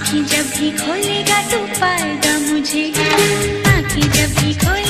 आँखें जब भी खोलेगा तू पाएगा मुझे, आँखें जब भी खोले